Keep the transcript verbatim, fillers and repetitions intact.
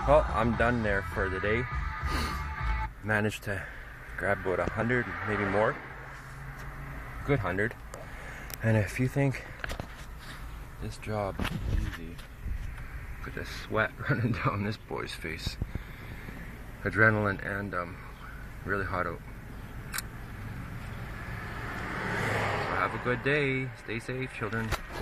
Well, I'm done there for the day. Managed to grab about a hundred, maybe more. Good hundred. And if you think this job is easy, look at the sweat running down this boy's face. Adrenaline and um, really hot out. So have a good day. Stay safe, children.